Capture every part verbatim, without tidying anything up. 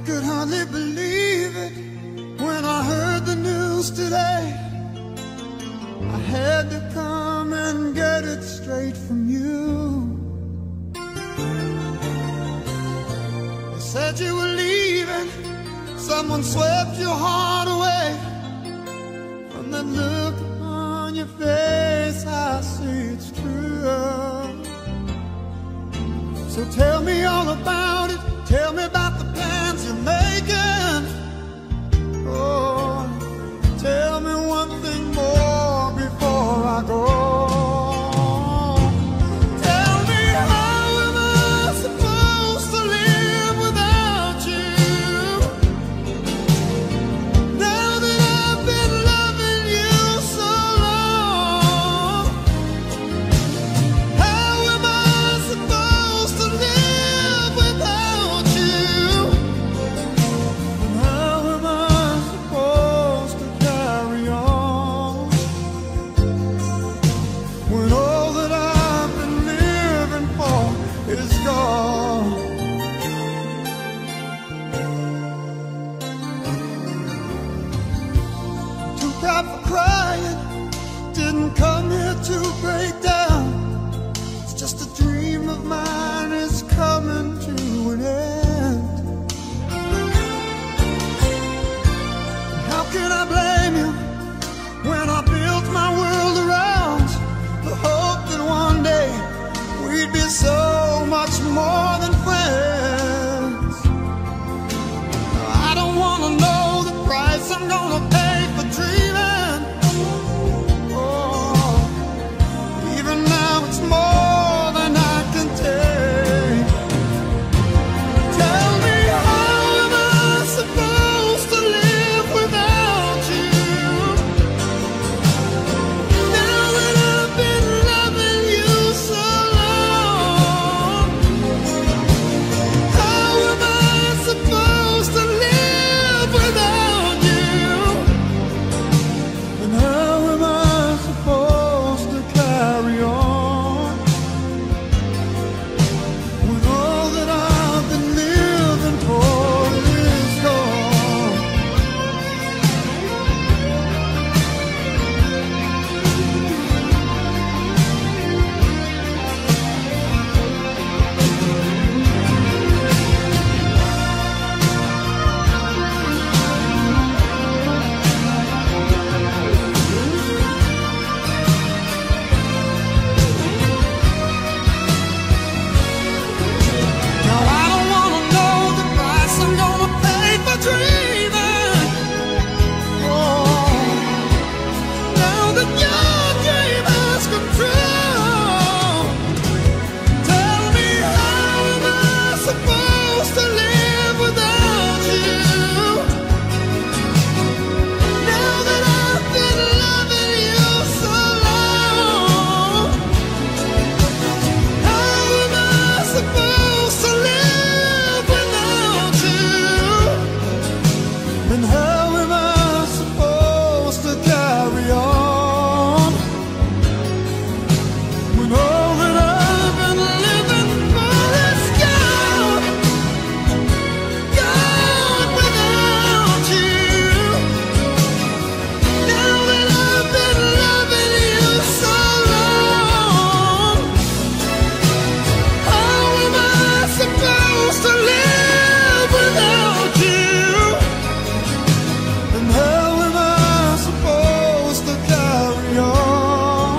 could hardly believe it when I heard the news today. I had to come and get it straight from you. They said you were leaving, someone swept your heart away. From that look on your face, I see it's true. So tell me all about it, tell me about the plans you're making. Oh, tell me one thing more before I go. Tell me, how am I supposed to live without you? Now that I've been loving you so long, how am I supposed to live without you? And how am I supposed to carry on when all that I've been living for is gone? Too proud for crying, didn't come here to break down. It's just a dream of mine is coming to an end. How can I blame you when I built my world around the hope that one day we'd be so much more than friends? I don't wanna know the price I'm gonna pay for dreaming. Oh, even now it's more than I can take. Tell me, how am I supposed to live without you? Now that I've been loving you so long, how am I supposed to live without you? And how am I supposed to carry on when all that I've been living for is gone? Now I don't wanna know the price I'm gonna pay for dreaming. Oh, now that your dream has come true, tell me, how am I supposed to live without you? Now that I've been loving you so long, how am I supposed to live without you? And how am I supposed to carry on when all that I've been living for is gone, gone without you? Now that I've been loving you so long, how am I supposed to live without you? And how am I supposed to carry on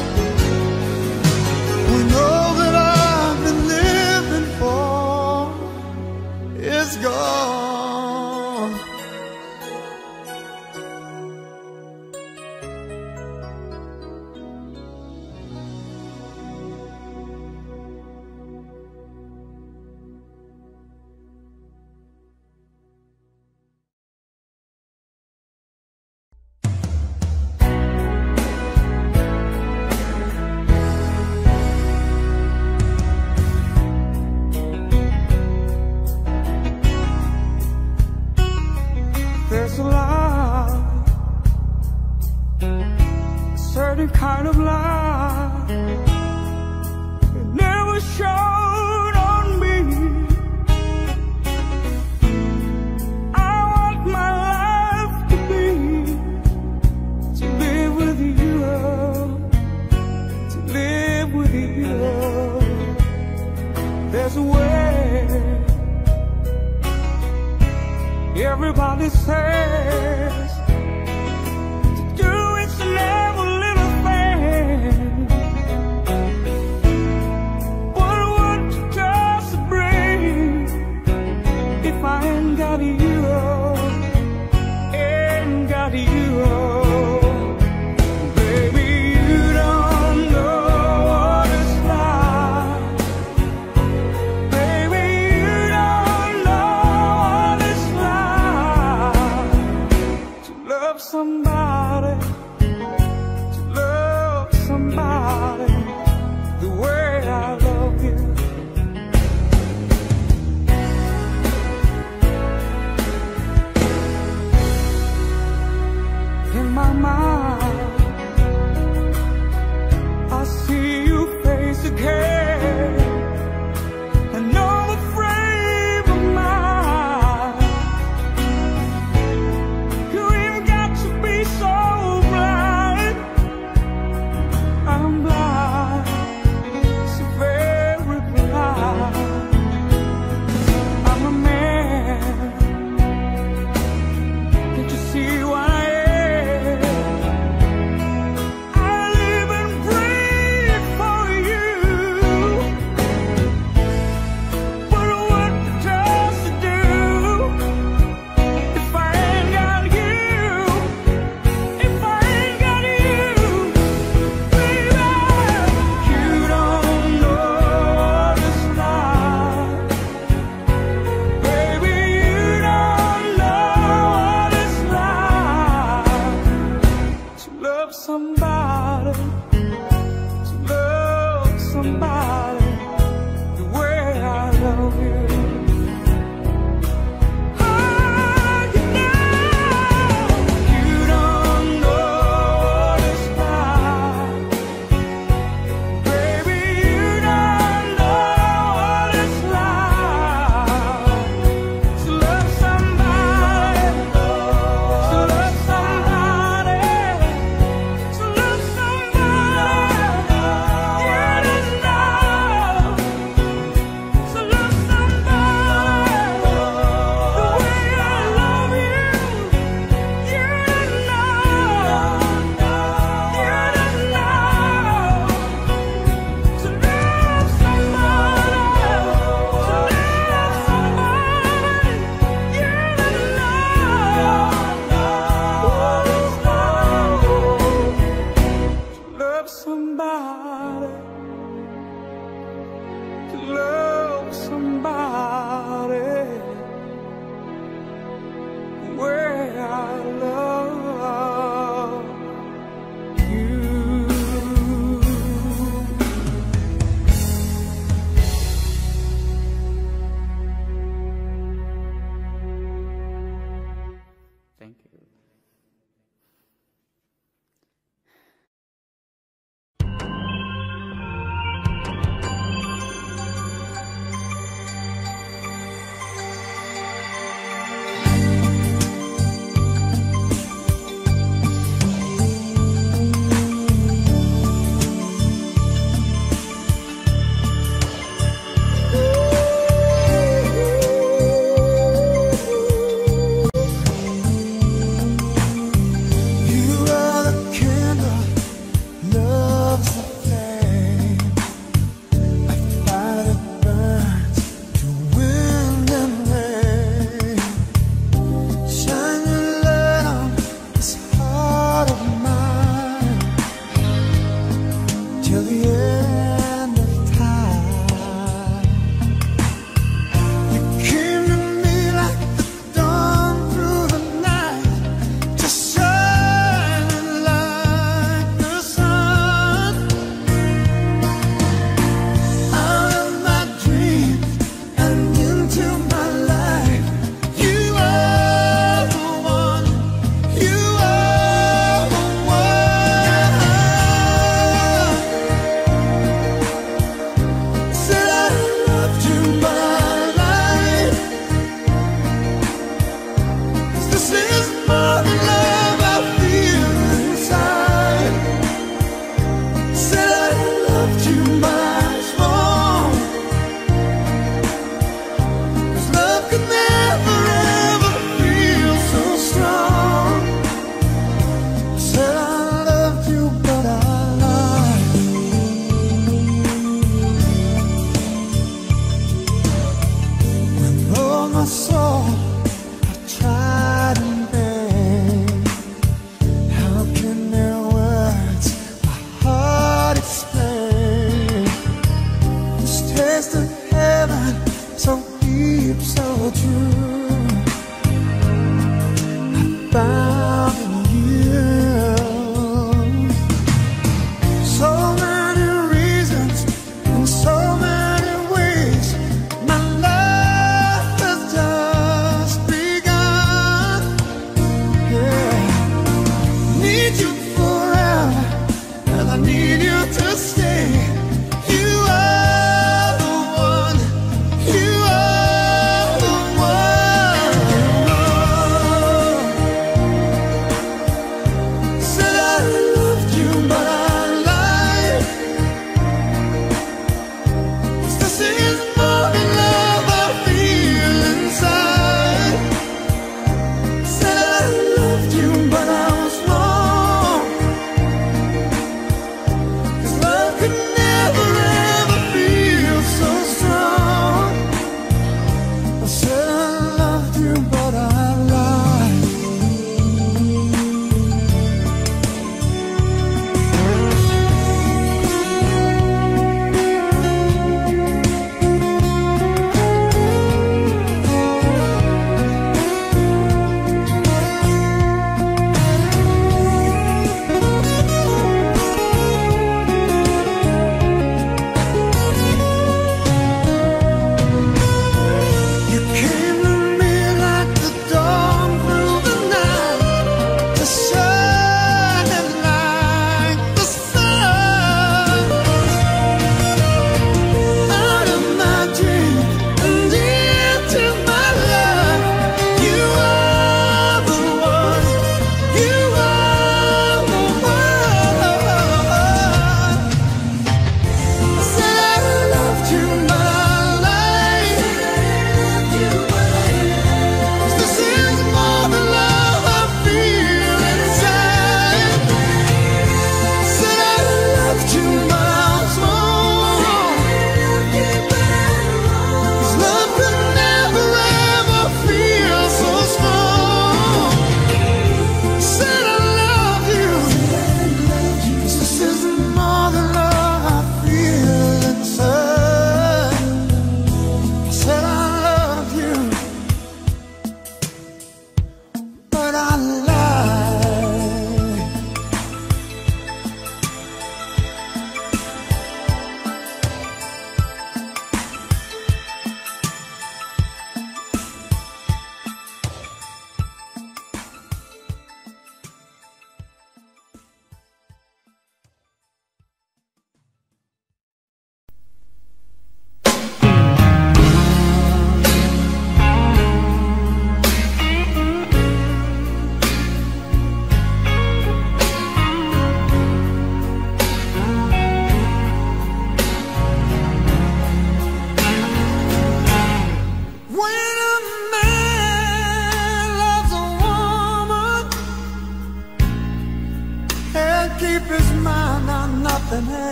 when all that I've been living for is gone? There's a lie, a certain kind of lie, it never showed on me. Everybody says to do is never little thing. What would you just bring if I ain't got you? Ain't got you. Baby, you don't know what it's like. Baby, you don't know what it's like to love somebody, to love somebody the way I love you.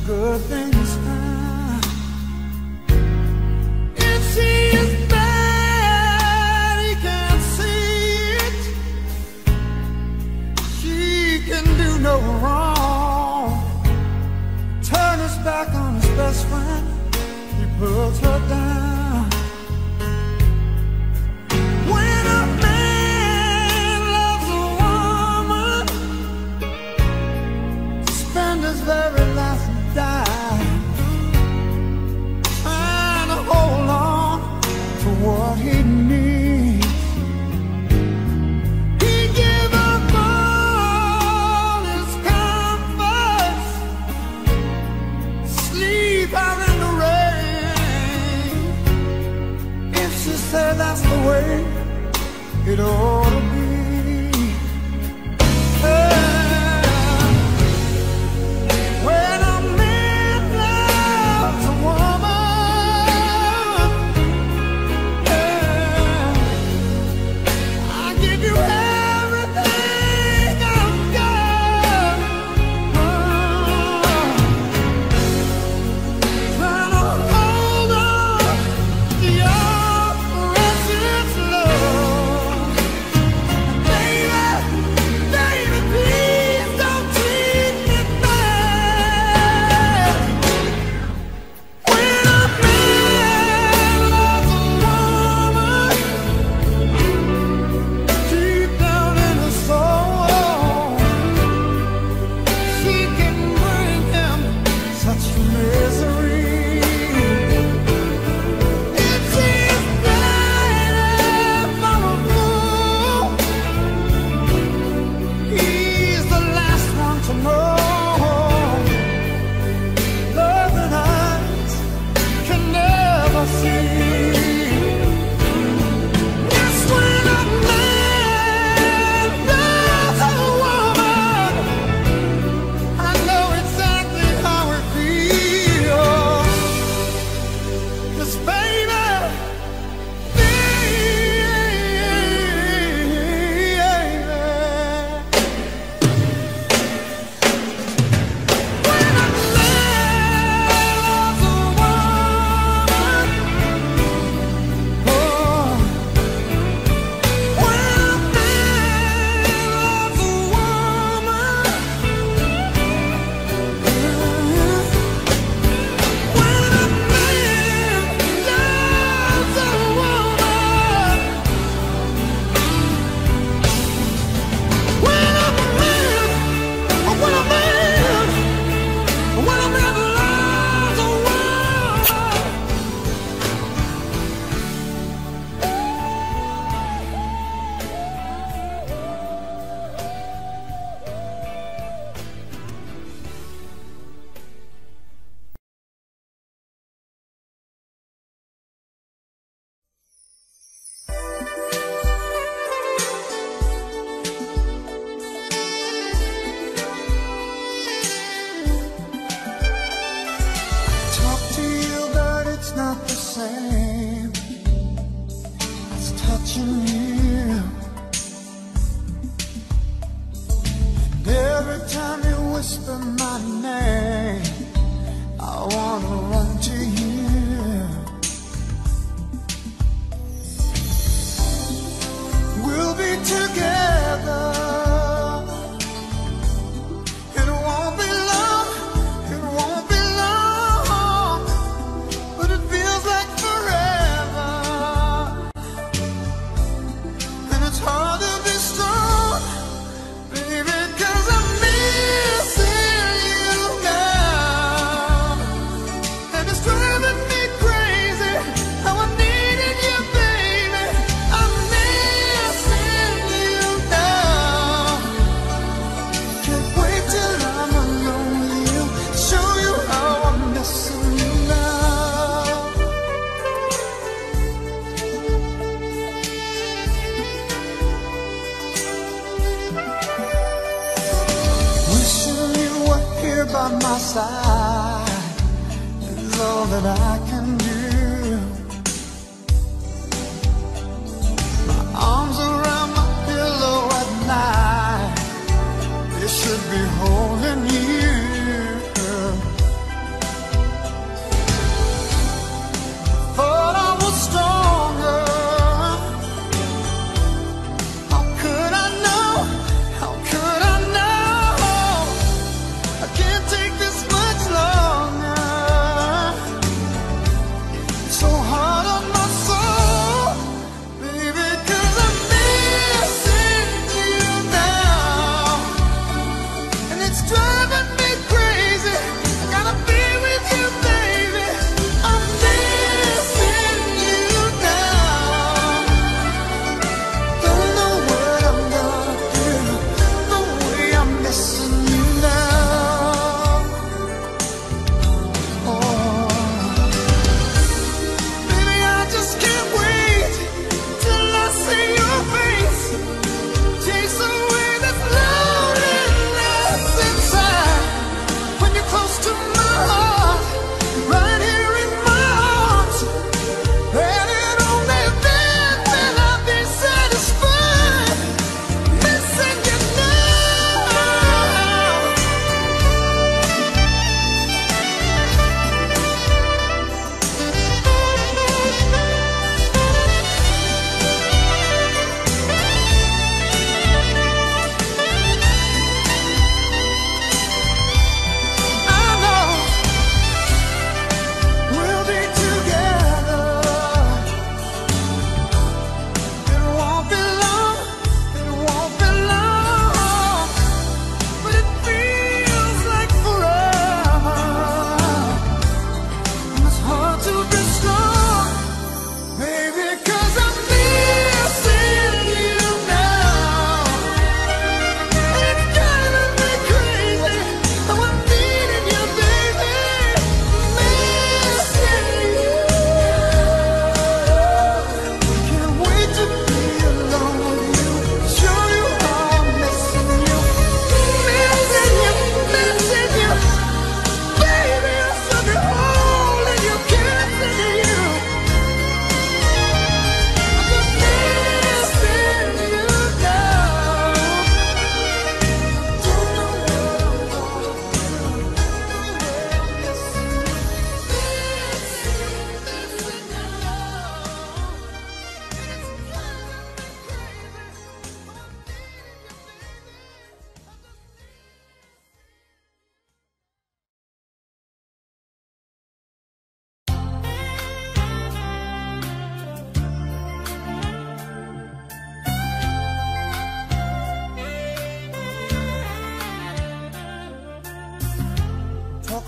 good things now. If she is bad, he can't see it. She can do no wrong. Turn his back on his best friend, he puts her down. When a man loves a woman, spend his very last dime trying to hold on to what he needs. He give up all his comforts, sleep out in the rain. If she said that's the way it ought to be. Yeah. When a man loves a woman, yeah, I give you everything I've got. Oh, trying to hold on to your precious love. Baby, baby, please don't treat me bad. When a man loves a woman, deep down in her soul, she can bring him such misery. If she's bad for a fool, he's the last one to know. Love that eyes can never see. Yes, when a man loves a woman, I know exactly how it feels. 'Cause baby, when a man loves a woman, oh, when a man loves a woman, when a man loves a woman, when a man, when a man, when a man loves a woman. Talk to you, but it's not the same as touching you. And every time you whisper my name, I wanna run to you. We'll be together. It won't be long, it won't be long, but it feels like forever. And it's hard to be strong, baby, 'cause I'm missing you now. And it's driving me crazy how I needed you, baby. I'm missing you now. Can't wait till I'm alone with you, show you how I'm missing you now. Wishing you were here by my side is all that I can do. My arms around my pillow at night, they should be holding you.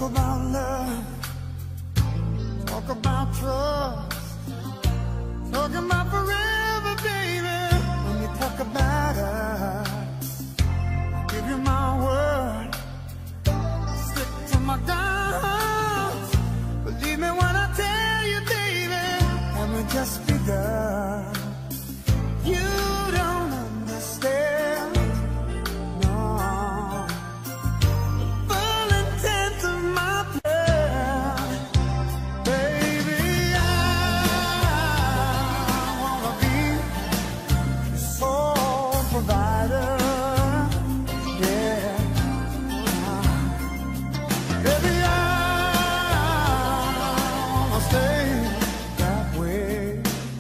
about love, talk about trust, talk about forever, baby. When you talk about us, I'll give you my word, stick to my guns. Believe me when I tell you, baby, haven't just begun. You don't understand, no, the full intent of my plan. Baby, I wanna be the sole provider, yeah. Baby, I wanna stay that way.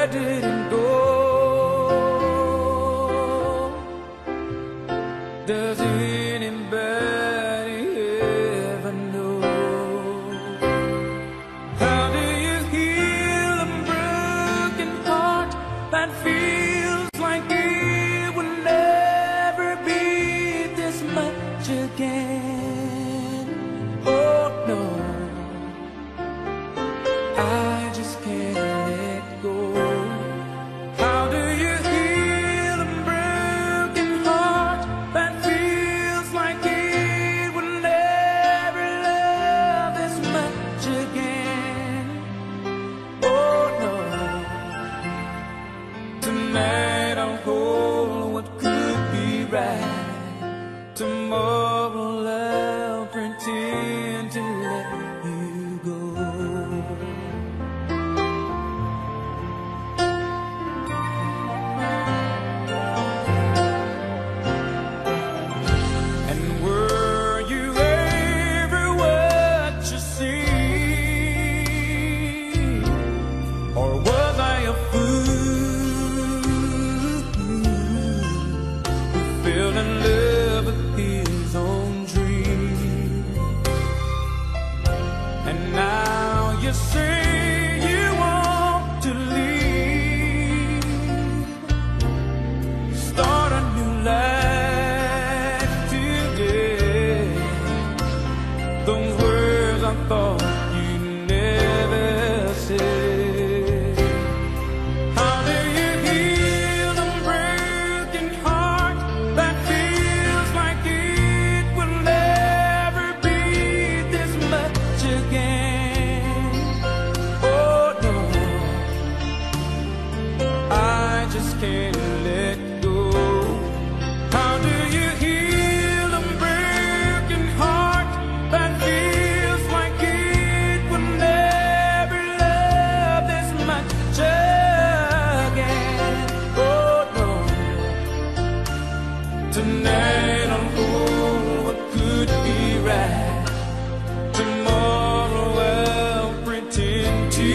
didn't go. Does anybody ever know? How do you heal a broken heart that feels like it will never be this much again? Oh no, I just can't let go. How do you heal a broken heart that feels like it will never love this much again? Oh no, tonight I'll hold what could be right. Tomorrow I'll pretend to let you go. And were you ever what you see? Or was I a fool who fell in love with his own dream? And now you say you want to leave, start a new life today. Those words I thought you'd never say. How do you heal a broken heart that feels like it will never be this much again? Oh no, I just can't let go. How do you heal a broken heart that feels like it will never love this much again? Oh no, tonight I'll hold what could be right. Tomorrow I'll pretend to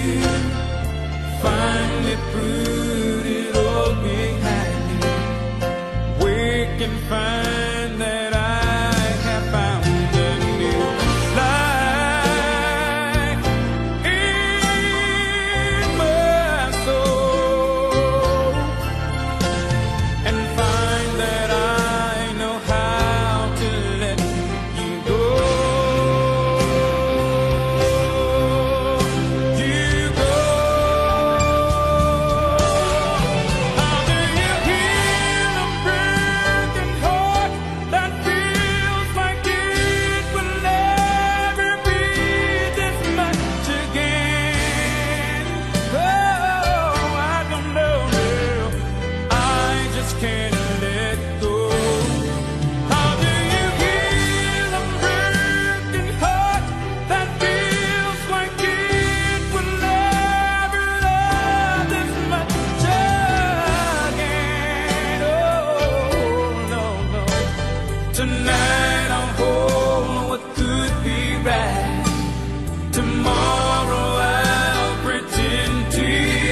finally put it all behind me. Wake and find that I have found a new life in my soul, and find that I know how to let you go. You go. How do you heal a broken heart that feels like it will never be this much again? Oh, I don't know, girl. I just can't let go. How do you heal a broken heart that feels like it will never love this much again? Oh no, no. Tonight I'll hold what could be right. Tomorrow I'll pretend to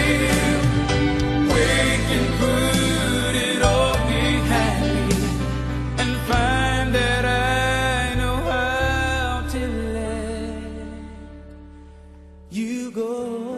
wake and put it all behind me, and find that I know how to let you go.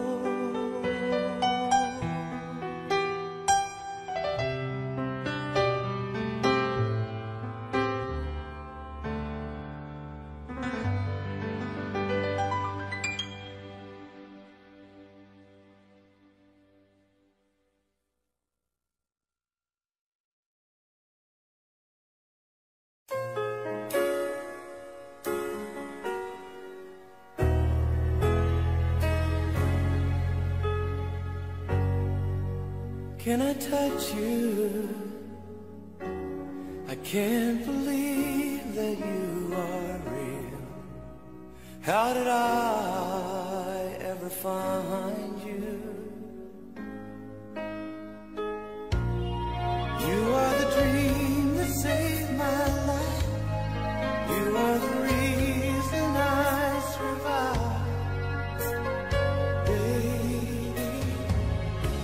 Can I touch you? I can't believe that you are real. How did I ever find you? You are the dream that saved my life. You are the reason I survive. Baby,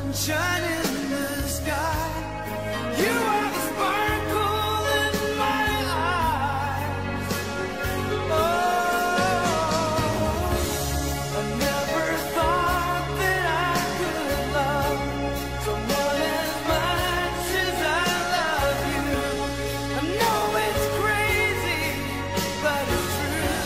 sunshine in the sky. You are the sparkle in my eyes. Oh, I never thought that I could love someone as much as I love you. I know it's crazy, but it's true.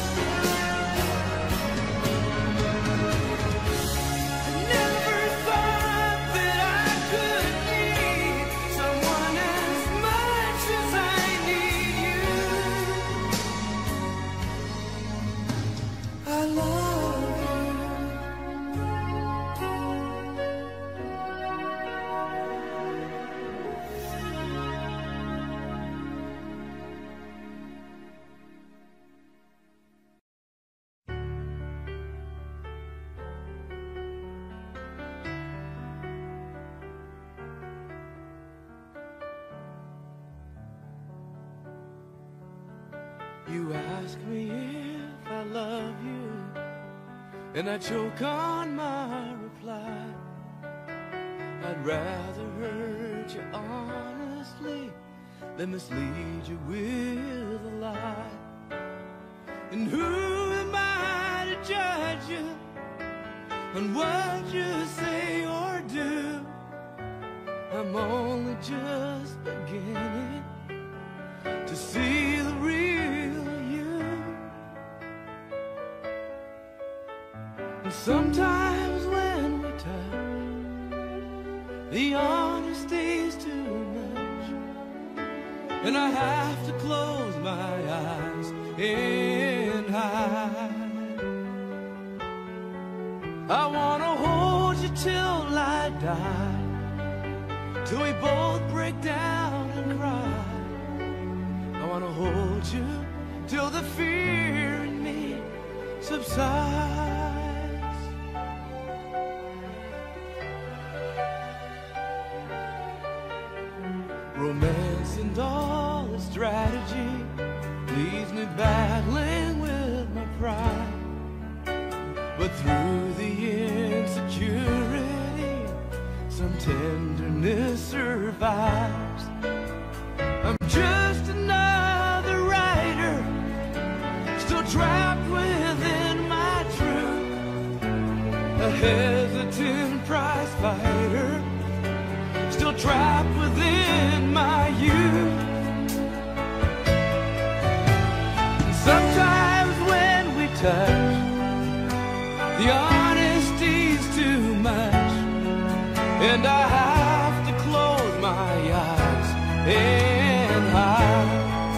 I never thought that I could need someone as much as I need you. I love you. You ask me if I love you, and I choke on my reply. I'd rather hurt you honestly than mislead you with a lie. And who am I to judge you on what you say or do? I'm only just beginning to see the real you. And sometimes when we touch, the honesty's too much, and I have to close my eyes and hide. I wanna hold you till I die, till we both break down and cry. I wanna hold you till the fear in me subsides. Romance and all its strategy leaves me battling with my pride. But through the insecurity, some tenderness survives. I'm just another writer, still trapped within my truth, a hesitant prize fighter, still trapped within my youth. And sometimes when we touch, the honesty's too much, and I have to close my eyes and hide.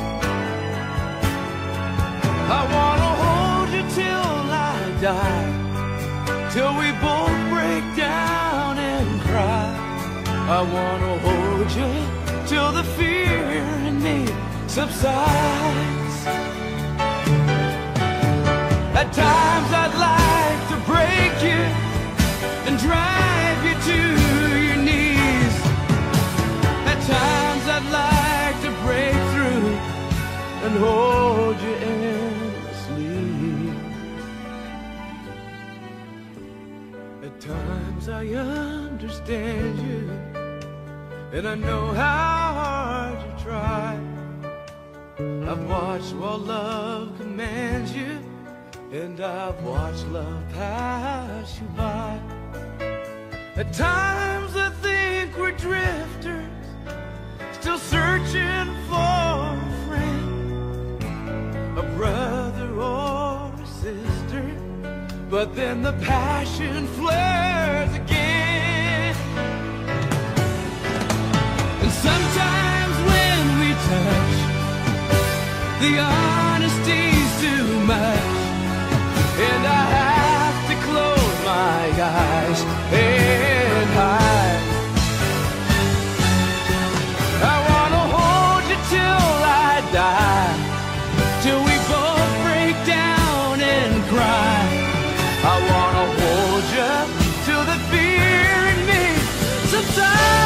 I wanna hold you till I die, till we both break down and cry. I wanna hold you till the fear in me subsides. At times I'd like to break you and drive you to your knees. At times I'd like to break through and hold you endlessly. At times I understand you, and I know how hard you try. I've watched while love commands you, and I've watched love pass you by. At times I think we're drifters, still searching for a friend, a brother or a sister. But then the passion flares again. And sometimes when we touch, the honesty's too much, and I have to close my eyes and hide. I wanna hold you till I die, till we both break down and cry. I wanna hold you till the fear in me subsides.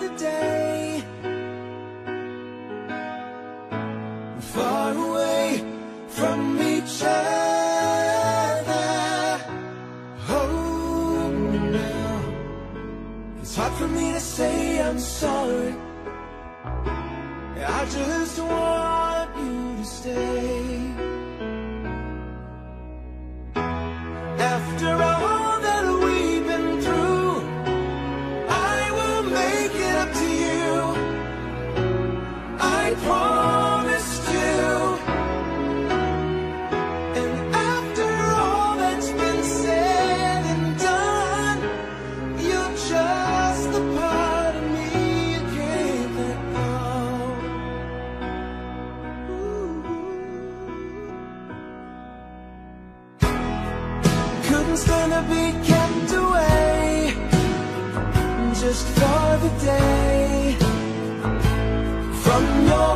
the day, far away from each other. Hold me now. It's hard for me to say I'm sorry. I just want you to stay. After all that we've been through, I will make it up to you. I promised you. And after all that's been said and done, you're just the part of me you can't let go. Couldn't stand to be kept away just for the day from your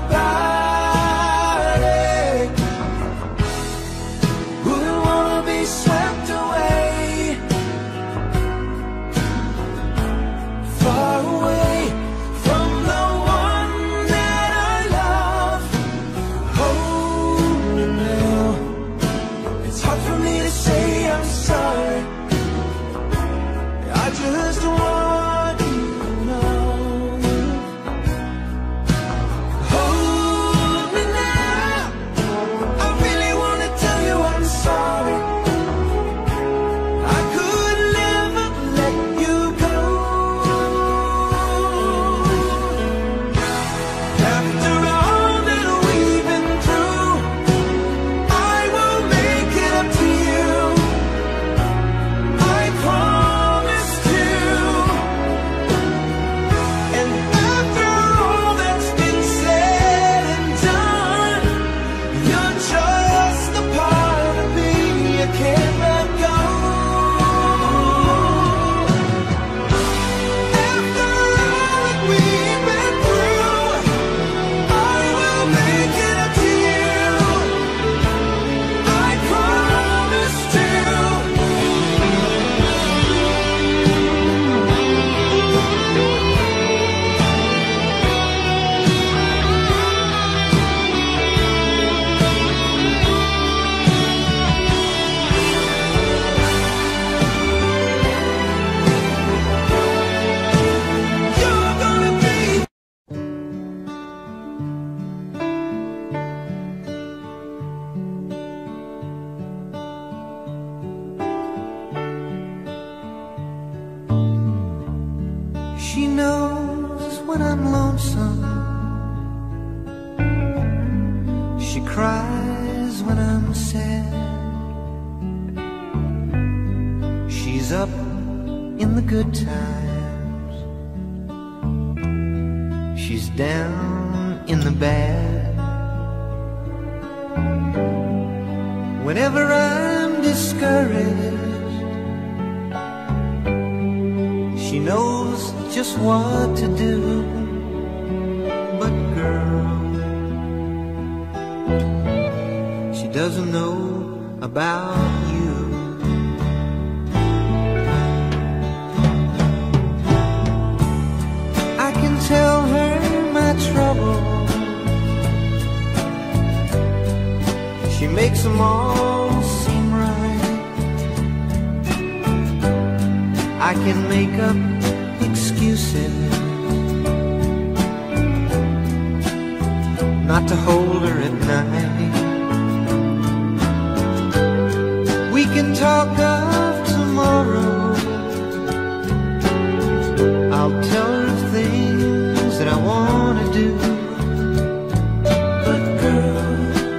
body. Wouldn't wanna be swept away, far away from the one that I love. Hold me now. It's hard for me to say I'm sorry. I just want you to know. Hold me now. I really want to tell you I'm sorry. I could never let you go. After all that we've been through, I will make it up to you. I promised you. And after all that's been said and done, you're just the part of me you can't let go. After all that we've been through, I will make it up to you. I promised you. You're gonna be. She knows when I'm lonesome. She cries when I'm sad. She's up in the good times. She's down in the bad. Whenever I'm discouraged, she knows just what to do. But girl, she doesn't know about you. I can tell her my trouble. She makes them all seem right. I can make up excuses not to hold her at night. We can talk of tomorrow. I'll tell her things that I want to do. But girl,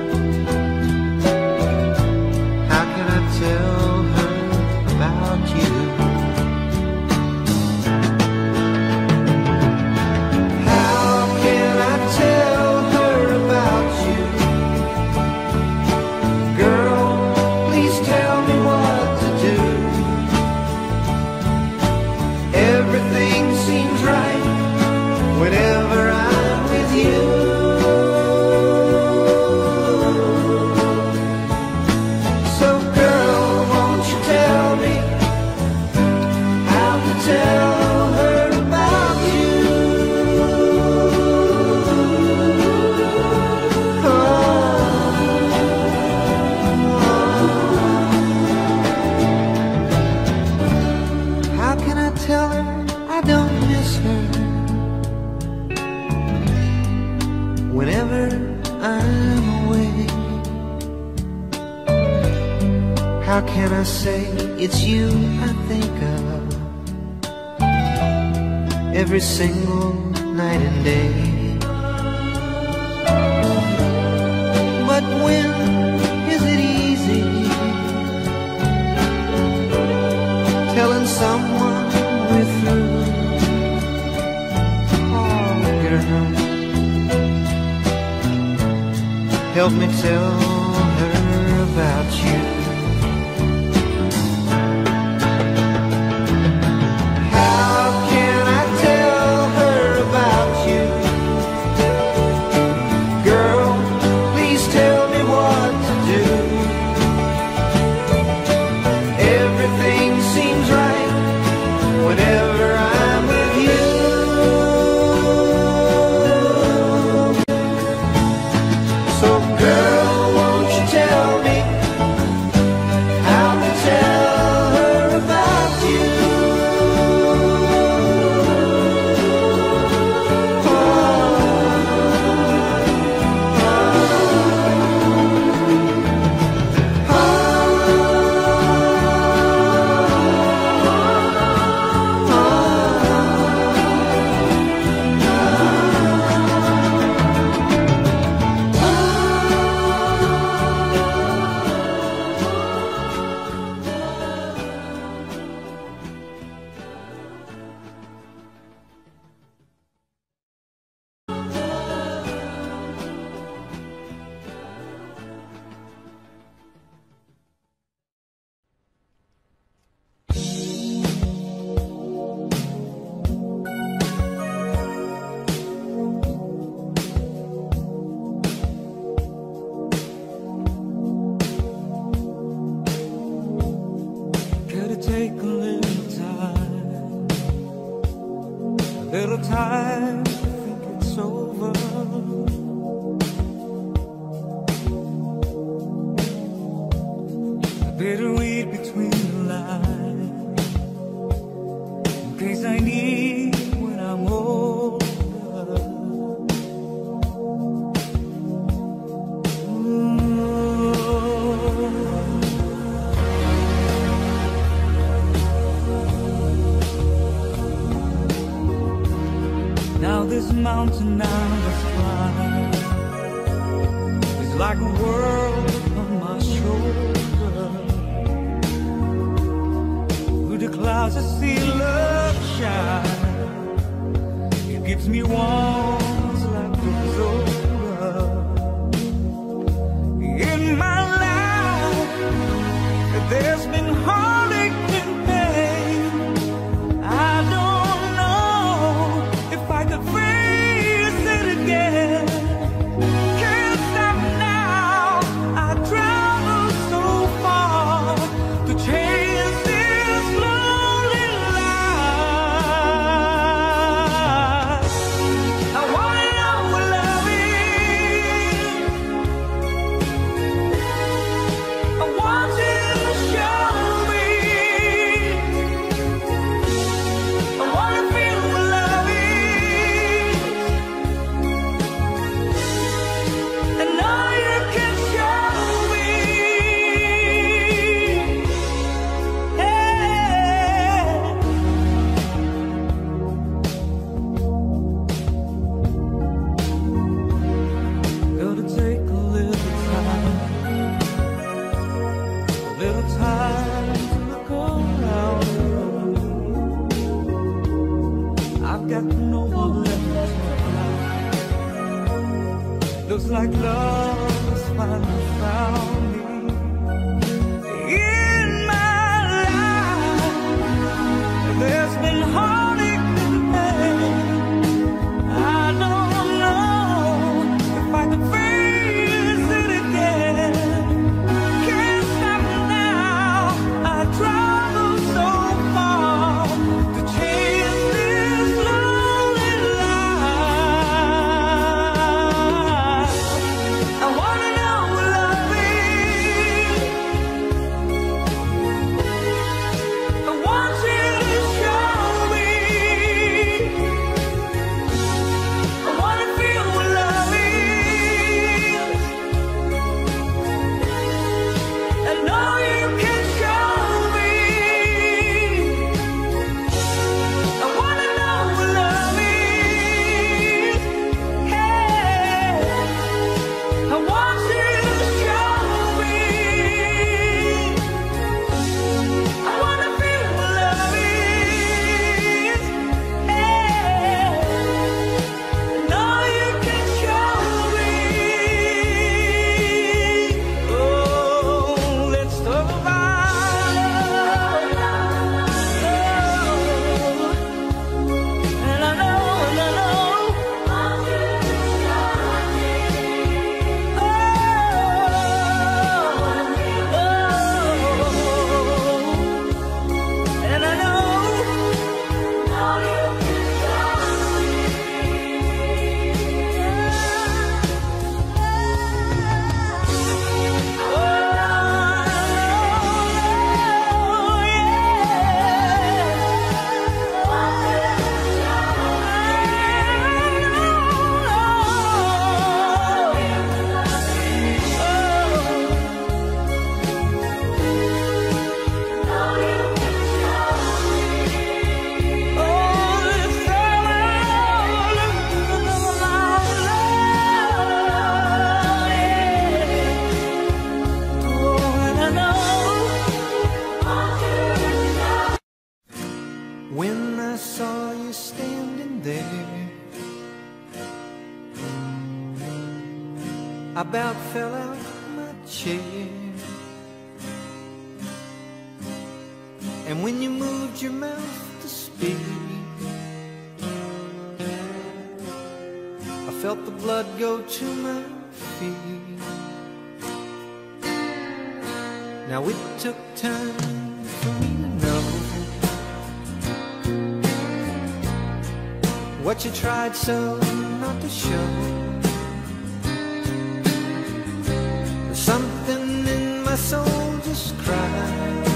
how can I tell her about you? How can I tell her about you? Girl, please tell me what to do. I'll tell her I don't miss her. Whenever I'm away, how can I say it's you I think of every single night and day? But when is it easy telling someone we're through? Oh, girl, help me tell her about you. How can I tell her about you? Girl, please tell me what to do. Everything seems right whenever I'm with you. So girl, won't you tell me how to tell her about you? Could it take a little time, a little time to think it's over? A bitter weed between the lines, in case I need when I'm older. Now this mountain I was climbing is like a world on my shoulder. Through the clouds I see love shine. It gives me warmth like the older. In my life there's been heartache and pain. I don't know if I could face it again. Can't stop now. I travel so far to chase this lonely life. I wanna know what love is. I want you to show me. I wanna feel what love is. And now you can show me. Hey. Gonna take a little time, a little time to look around. I've got no one left to cry. Looks like love has finally found me. In my life there's been heartache and pain. I don't know if I could face it again. Can't stop now. I travel so far to chase this lonely life. I wanna know what love is. I saw you standing there, I about fell out of my chair. And when you moved your mouth to speak, I felt the blood go to my feet. Now it took time for me to know what you tried so not to show. There's something in my soul just cried.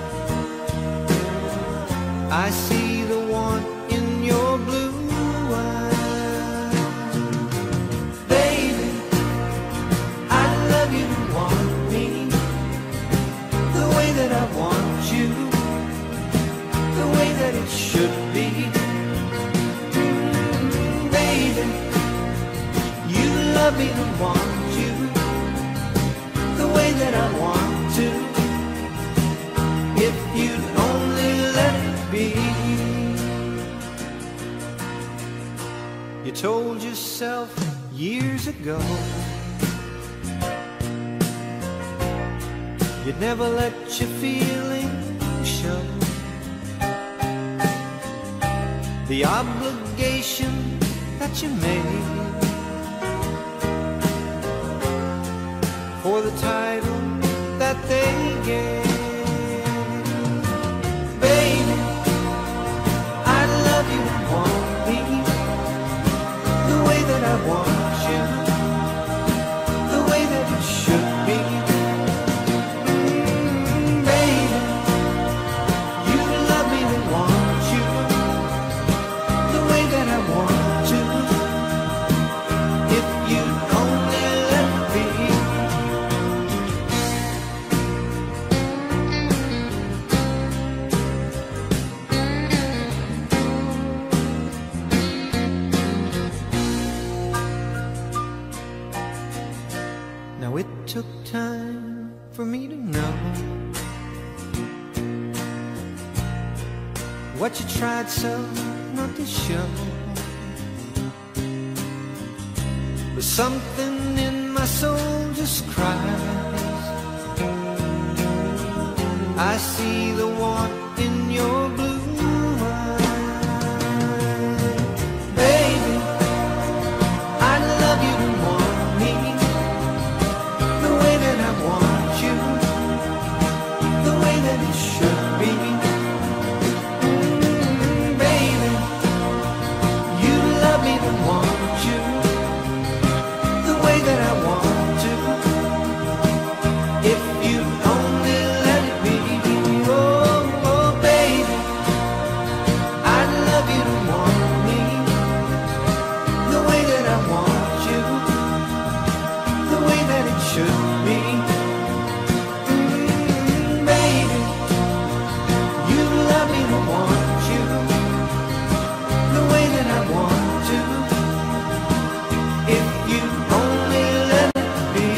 I see the want in your blue eyes. Baby, I love you and want me the way that I want you, the way that it should be. Mm, baby, you love me and want you the way that I want to. If you'd only let it be. You told yourself years ago you'd never let your feelings show. The obligation that you made for the title that they gave. Baby, I love you and want me the way that I want you, the way that it should be. Mm, baby, you love me and want you the way that I want to. If you'd only let me. Now it took time for me to know what you tried so not to show. But something in my soul just cries. I see the want in your blue eyes. Baby, I love you and want me the way that I want you, the way that it should be. Mm, baby, you love me and want you the way that I want to. If you only let it be. Oh, oh baby, I love you and want me the way that I want you, the way that it should be. Mm, baby, you love me and want you the way that I want to. If you only let it be.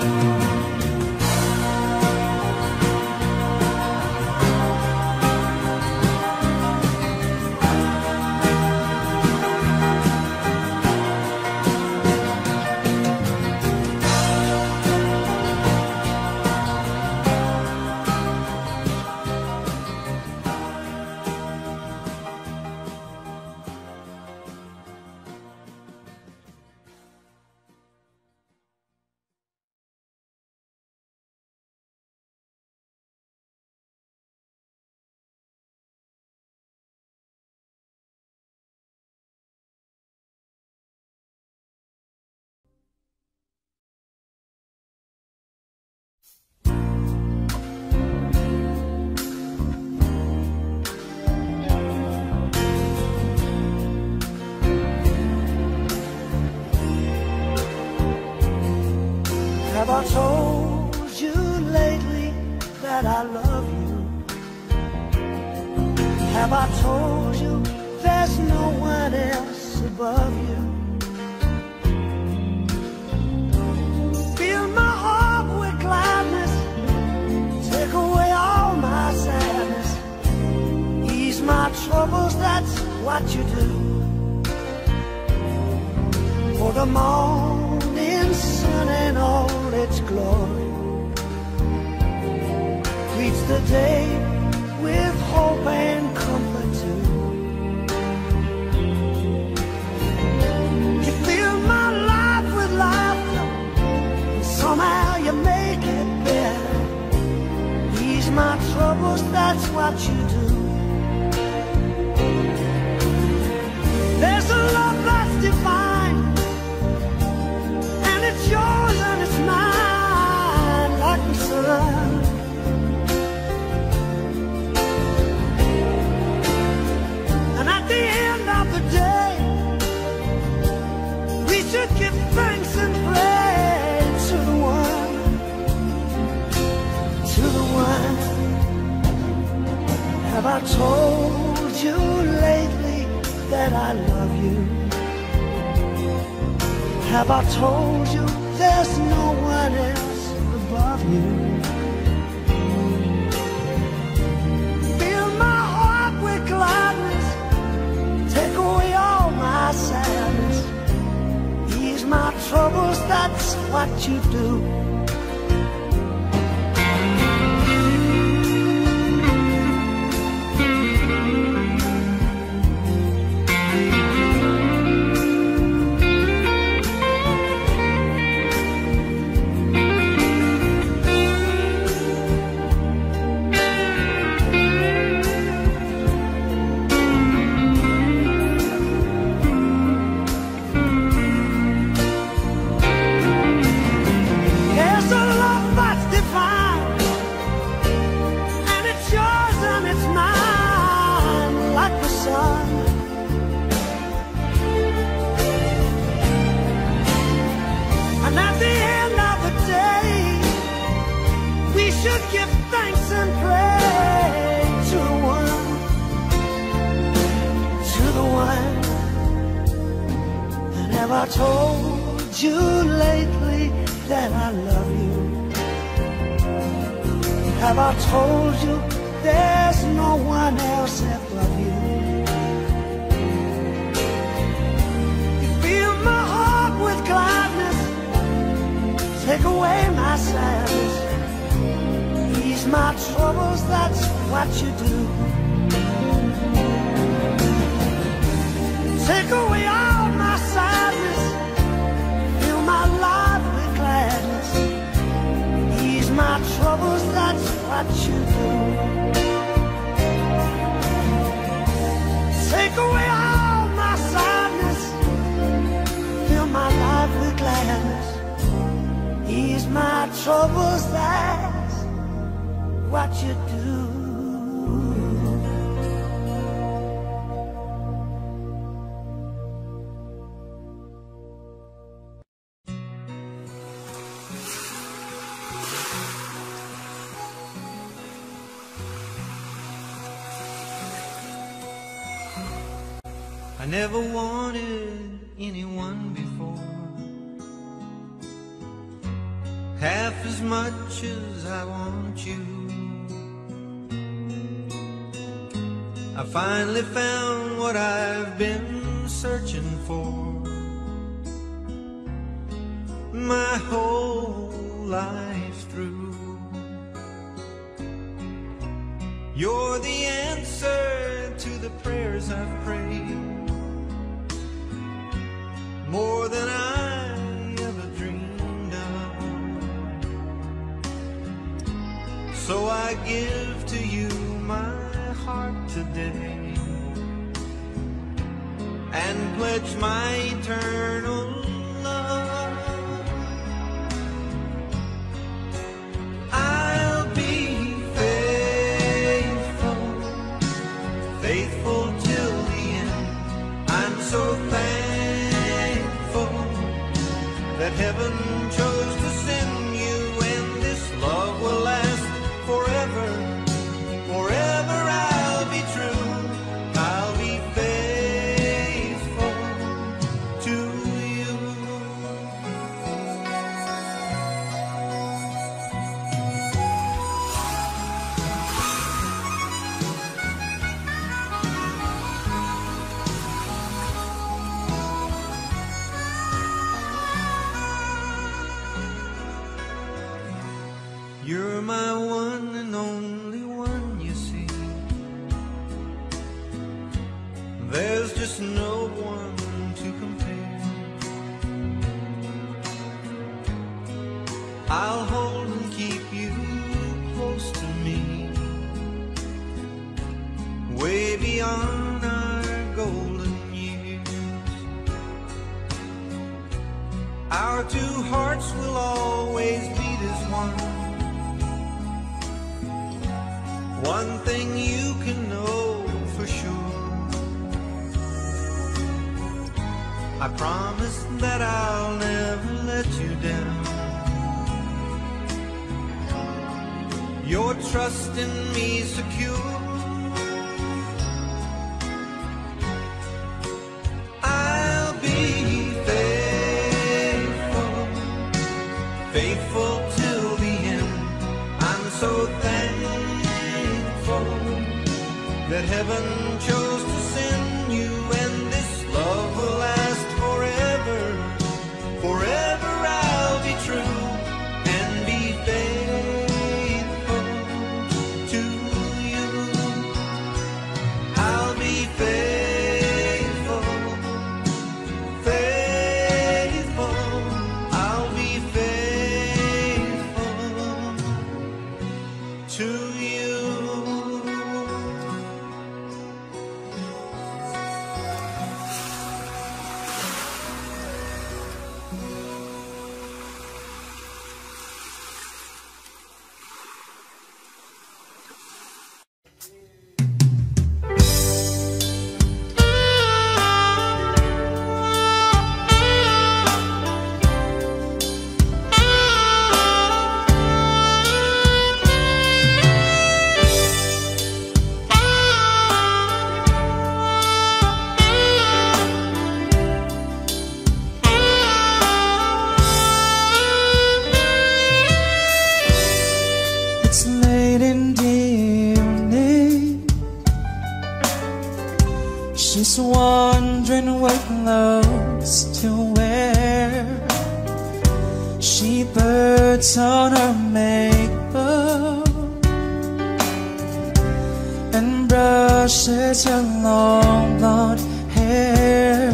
Have I told you lately that I love you? Have I told you there's no one else above you? Fill my heart with gladness, take away all my sadness, ease my troubles, that's what you do. For the morning sun and all its glory greets the day with hope and comfort too. You fill my life with laughter, and somehow you make it better. Ease my troubles, that's what you do. There's a love that's divine, and it's yours and it's mine, like the sun. And at the end of the day, we should give thanks and praise to the one, to the one. Have I told you lately that I love you? Have I told you there's no one else above you? Fill my heart with gladness, take away all my sadness, ease my troubles, that's what you do. I told you lately that I love you? Have I told you there's no one else above you? You fill my heart with gladness, take away my sadness, ease my troubles, that's what you do. Take away all my sadness, fill my life with gladness, ease my troubles, that's what you do. Take away all my sadness, fill my life with gladness, ease my troubles, that's what you do. I never wanted anyone before, half as much as I want you. I finally found what I've been searching for my whole life through. You're the answer to the prayers I've prayed, more than I ever dreamed of. So I give to you my heart today and pledge my eternal love. I'll be faithful, faithful till the end. I'm so thankful that heaven chose to send you, and this love will last forever. Forever I'll be true, I'll be faithful to you. You're my one and only one, you see. There's just no one to compare. I'll hold and keep you close to me, way beyond our golden years. Our two hearts will always beat as one. One thing you can know for sure, I promise that I'll never let you down. Your trust in me secure, I'll be faithful, faithful till the end. I'm so thankful that heaven chose to send you, and this love will last forever. Forever I'll be true and be faithful to you. I'll be faithful, faithful, I'll be faithful to you. It's late in the evening. She's wondering what clothes to wear. She puts on her makeup and brushes her long blonde hair.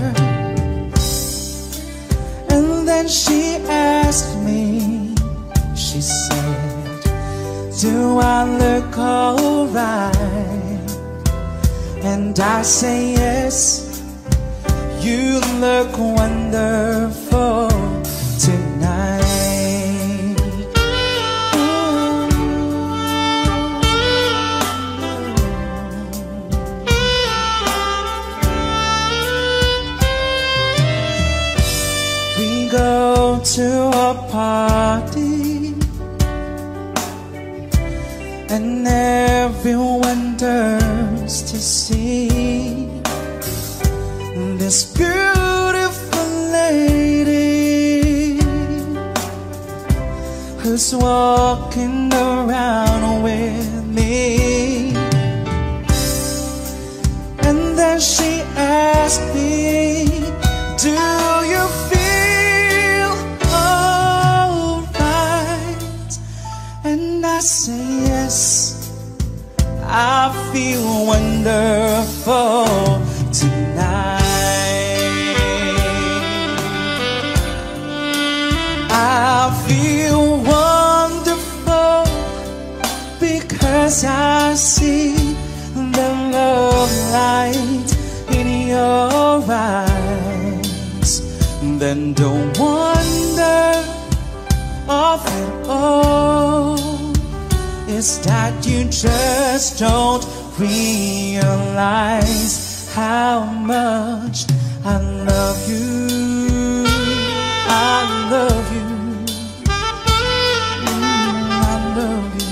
And then she asked me, she said, do I look alright? And I say yes, you look wonderful tonight. We go to a party and everyone turns to see this beautiful lady who's walking around with me. And then she asked me, do you feel alright? And I say yes, I feel wonderful tonight. I feel wonderful because I see the love light in your eyes. Then don't wonder of it all is that you just don't realize how much I love you. I love you. Mm, I love you.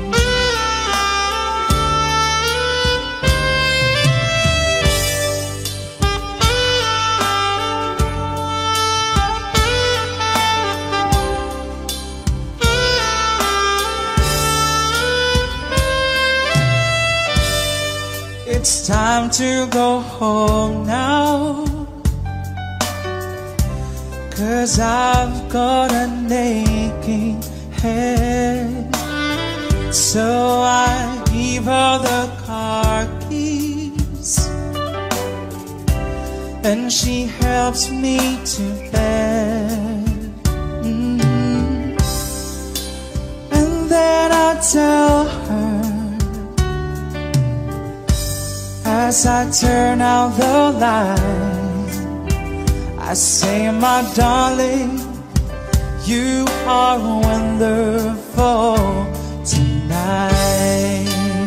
It's time to go home now, 'cause I've got an aching head. So I give her the car keys, and she helps me to bed. Mm-hmm. And then I tell her, as I turn out the light, I say, my darling, you are wonderful tonight.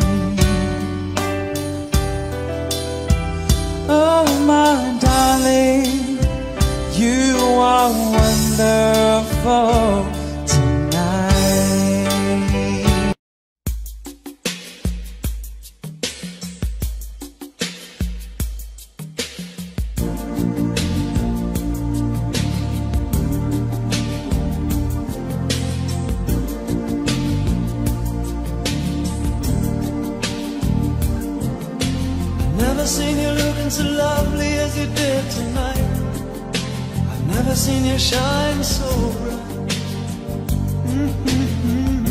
Oh, my darling, you are wonderful tonight. Never seen you looking so lovely as you did tonight. I've never seen you shine so bright. Mm-hmm.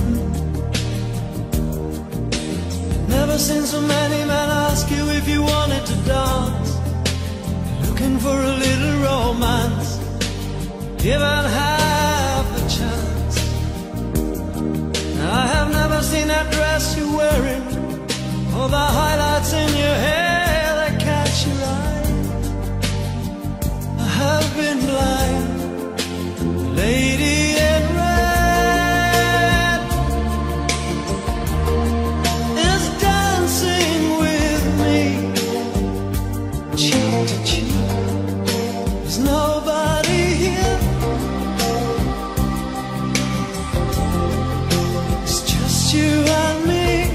Never seen so many men ask you if you wanted to dance. Looking for a little romance, given half a chance. I have never seen that dress you're wearing, or the highlights in your hair that catch your eye. I have been blind, lady in red is dancing with me, cheek to cheek. There's nobody here, it's just you and me.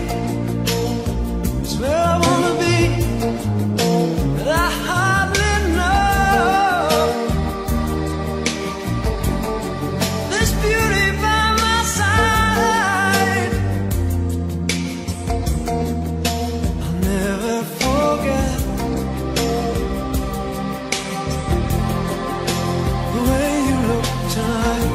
Where I wanna be, but I hardly know. This beauty by my side, I'll never forget the way you look tonight.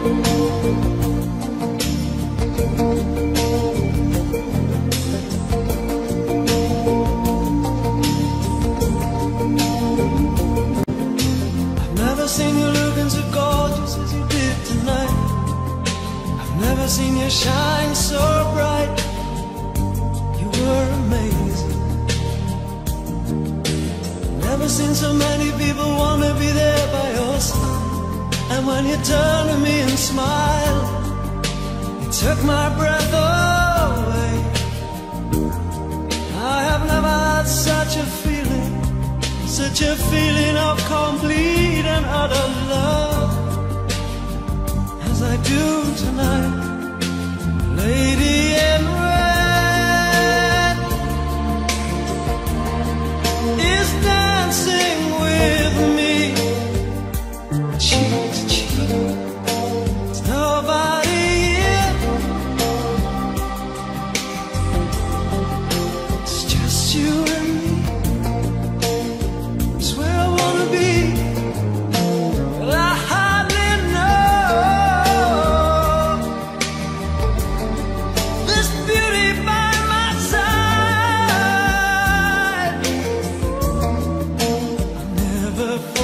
Seen you looking so gorgeous as you did tonight. I've never seen you shine so bright. You were amazing. Never seen so many people want to be there by your side. And when you turned to me and smiled, it took my breath away. I have never had such a feeling, such a feeling of complete and utter love as I do tonight. Lady in red is dancing with me, cheek to cheek. There's nobody here, it's just you and me. Never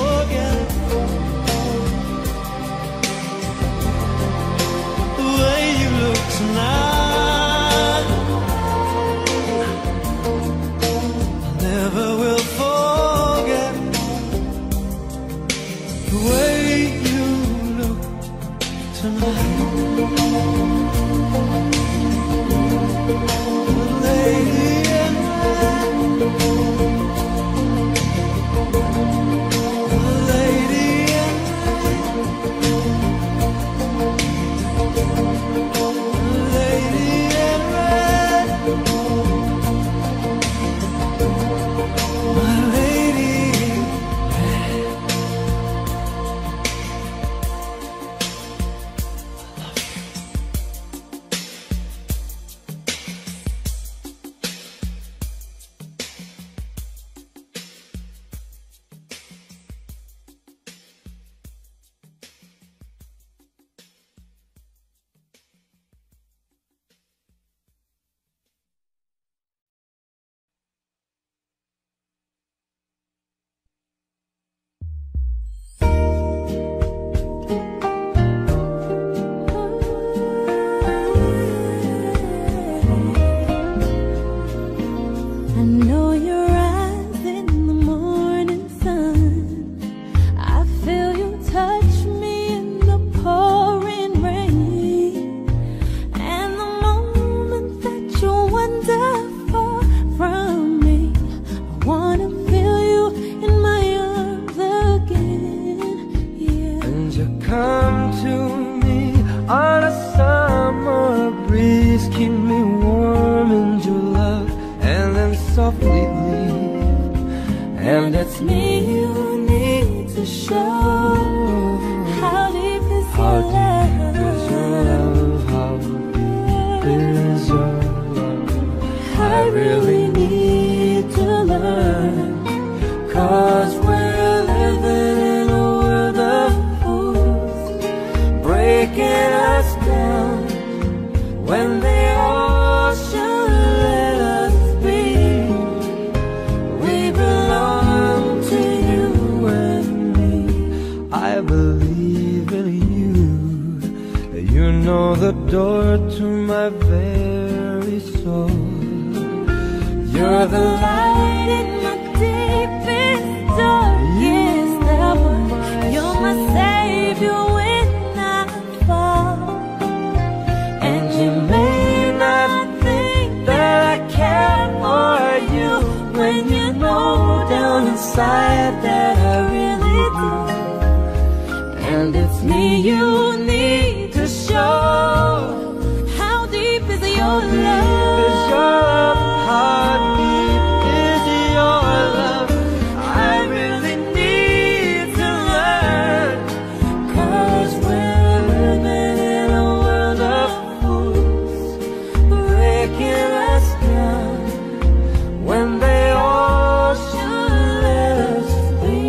it's me you need to show. How deep is How your deep is your love? love? How deep is your love? I really need to learn, 'Cause we're living in a world of fools, breaking us down when they all should let us be. We belong to you and me. I believe in you. You know the door to my very soul. You're the light in my deepest, darkest hour. You're my savior when I fall. And you may not think that I care for you, when you know down inside that I really do. And it's me you need to show. How deep is your love? Is your love? How deep is your love? I really need to learn, 'cause we're living in a world of fools, breaking us down when they all should let us be.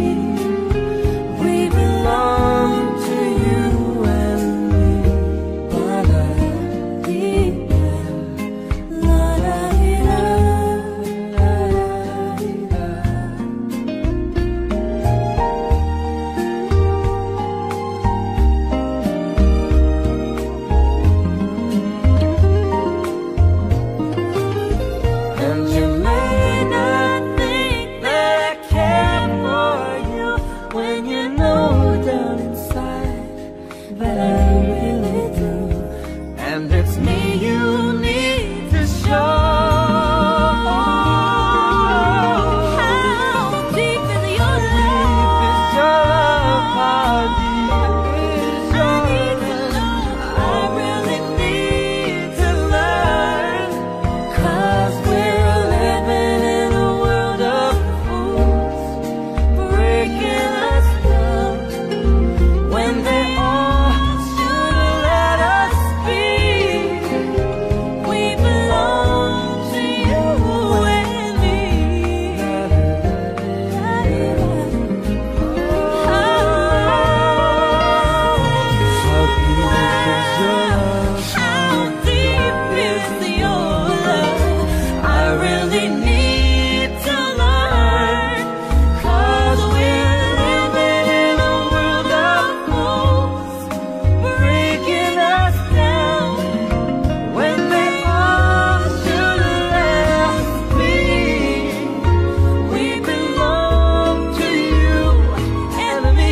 We belong to you and me. Ba-da-dee-da, la-da-dee-da, la-da-dee-da. And you may not think that I care for you, when you know down inside that I really do. And it's me you need to show. How deep is your Deep is love? your love? How deep is your love? I really need to learn, 'cause we're living in a world of fools, breaking us down when they all should let us be. We belong to you and me. How deep is your love? How deep is your love? I really need to learn, 'cause we're living in a world of fools, Breaking us down when they all should let us be. We belong to you and me.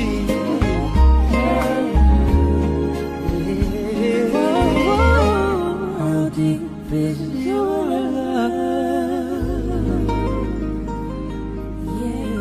How deep is your love? Yeah.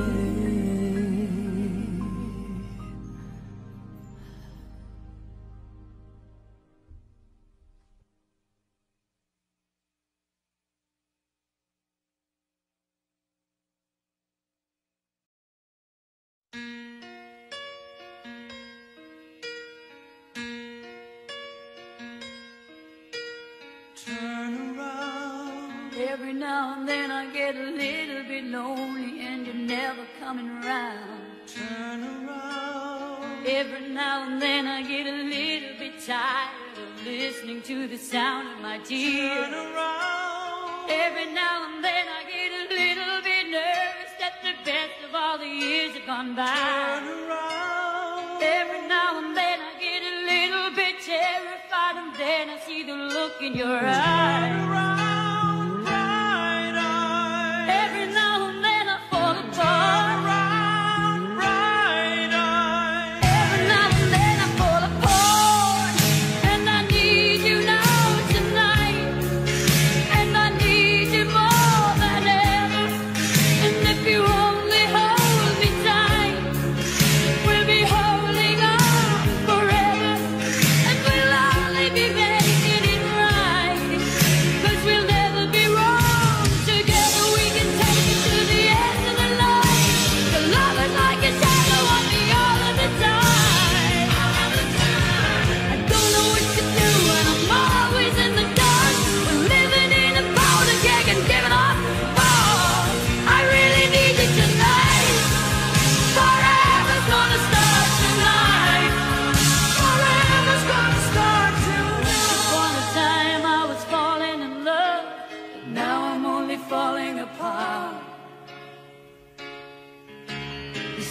Turn around. Every now and then I get a little bit lonely and you're never coming around. Turn around. Every now and then I get a little bit tired of listening to the sound of my Turn tears. around. Every now and then I get a little bit nervous that the best of all the years have gone Turn by. around. Every now and then I get a little bit terrified, and then I see the look in your Turn eyes. around, bright eyes. Every now and then I fall Turn apart. around, bright eyes. Every now and then I fall apart, and I need you now tonight, and I need you more than ever. And if you only hold me tight, we'll be holding on forever, and we'll only be making it right, 'cause we'll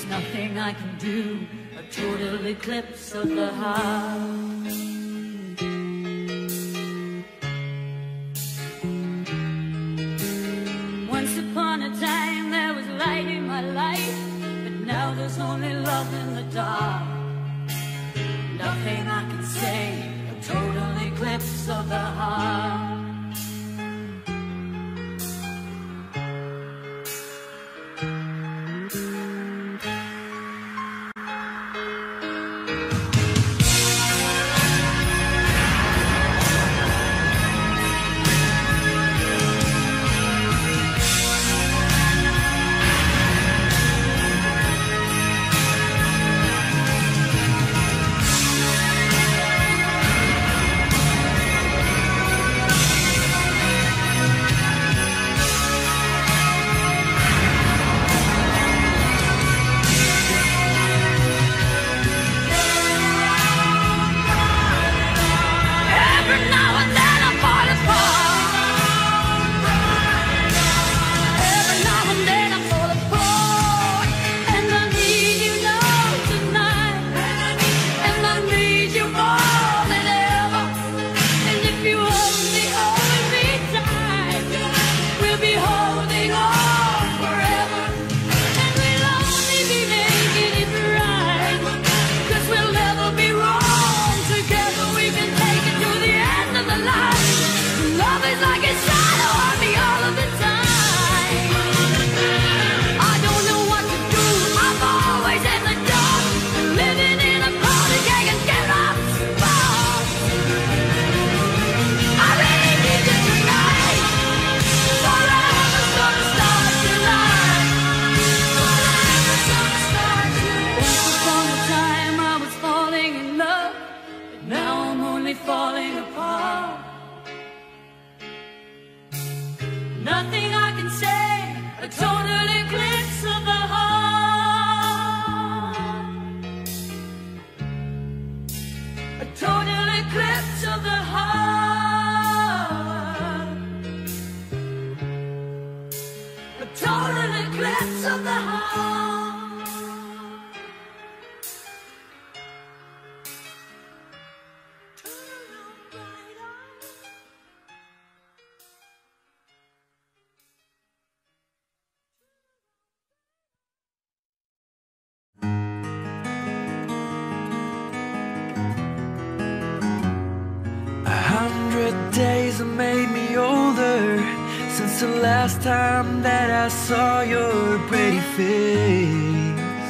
There's nothing I can do, a total eclipse of the heart. Once upon a time there was light in my life, but now there's only love in the dark. Nothing I can say, a total eclipse of the heart. Falling apart. Nothing I can say, a total eclipse of the heart. A total eclipse of the heart. A total eclipse of the heart. Days have made me older since the last time that I saw your pretty face.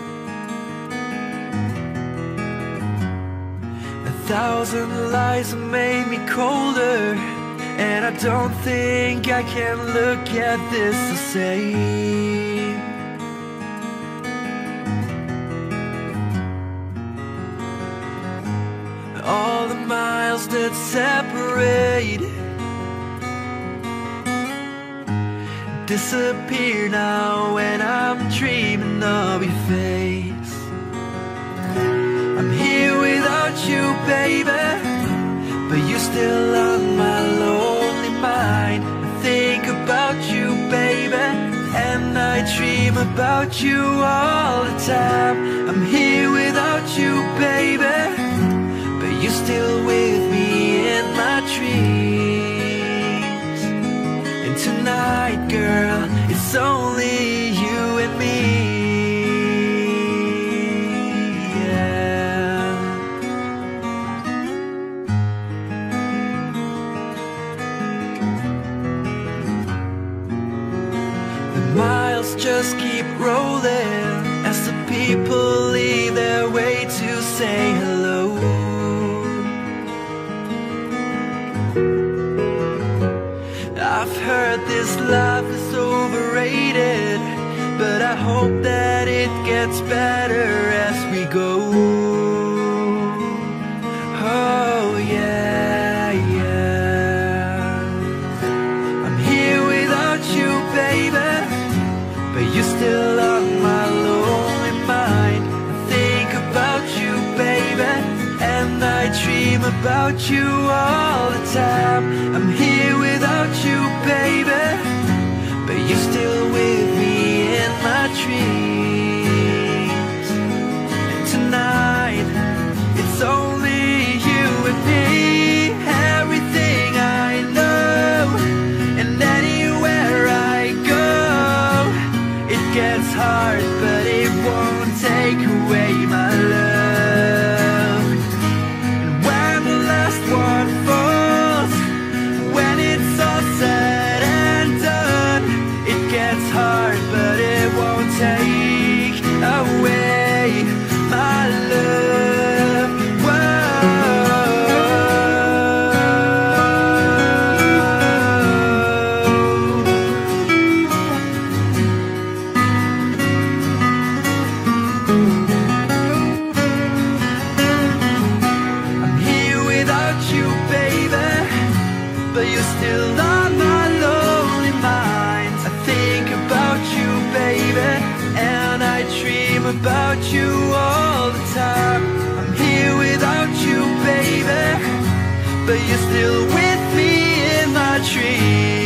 A thousand lies have made me colder, and I don't think I can look at this the same. All the miles that separate disappear now when I'm dreaming of your face. I'm here without you, baby, but you're still on my lonely mind. I think about you, baby, and I dream about you all the time. I'm here without you, baby, you're still with me in my dreams. And tonight, girl, it's only you and me. Yeah. The miles just keep rolling as the people leave their way to say hello. I've heard this life is overrated, but I hope that it gets better as we go. Oh yeah, yeah. I'm here without you, baby, but you're still on my lonely mind. I think about you, baby, and I dream about you all the time. I'm here without you, baby, but you're still with me in my dreams. hard, but it won't take away my love. And when the last one falls, when it's all said and done, it gets hard, but it won't take away my love. I'm here without you, baby, but you're still on my lonely mind. I think about you, baby, and I dream about you all the time. I'm here without you, baby, but you're still with me in my dreams.